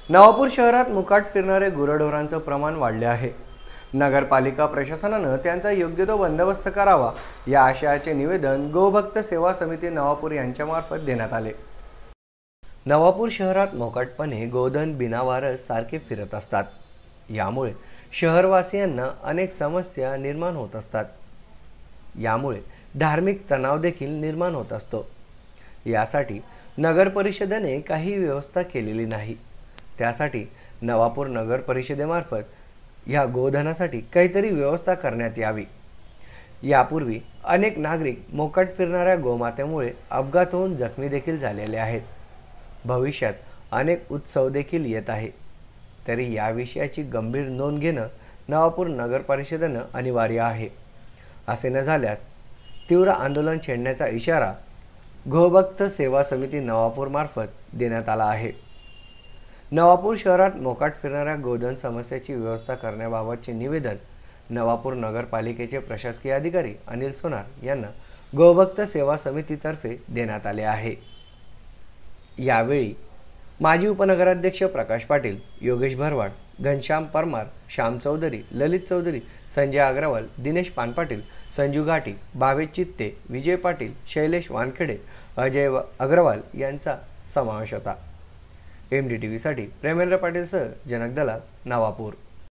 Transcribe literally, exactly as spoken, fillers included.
नवापूर शहरात मुकाट फिरणारे गुरढोरांचं प्रमाण वाढले आहे। नगरपालिका प्रशासनानं त्यांचा योग्य तो बंदोबस्त करावा या आशयाचे निवेदन गोभक्त सेवा समिती नवापूर यांच्यामार्फत देण्यात आले। नवापूर शहरात मोकाटपणे गोधन बिनावारस सारखे फिरत असतात। यामुळे शहरवासियांना अनेक समस्या निर्माण होत असतात। यामुळे धार्मिक तणाव देखील निर्माण होत असतो। यासाठी नगर परिषदेने काही व्यवस्था केलेली नाही। त्यासाठी नवापूर नगर परिषदेमार्फत या गोधनासाठी काहीतरी व्यवस्था करण्यात यावी। यापूर्वी अनेक नागरिक मोकाट फिरणाऱ्या गोमातेमुळे अपघात होऊन जखमी देखील झालेले आहेत। भविष्यात अनेक उत्सव देखील येत आहे, तरी या विषयाची गंभीर नोंद घेणं नवापूर नगर परिषदेनं अनिवार्य आहे। असे न झाल्यास तीव्र आंदोलन छेडण्याचा इशारा गोभक्त सेवा समिती नवापूर मार्फत देण्यात आला आहे। नवापूर शहरात मोकाट फिरणाऱ्या गोधन समस्येची व्यवस्था करण्याबाबतचे निवेदन नवापूर नगरपालिकेचे प्रशासकीय अधिकारी अनिल सोनार यांना गोभक्त सेवा समितीतर्फे देण्यात आले आहे। यावेळी माजी उपनगराध्यक्ष प्रकाश पाटील, योगेश भरवाड, घनश्याम परमार, श्याम चौधरी, ललित चौधरी, संजय अग्रवाल, दिनेश पानपाटील, संजू घाटी, भावेश चित्ते, विजय पाटील, शैलेश वानखेडे, अजय अग्रवाल यांचा समावेश होता। एम डी टी व्ही साठी प्रेमेंद्र पाटील सह जनक दलाल, नवापूर।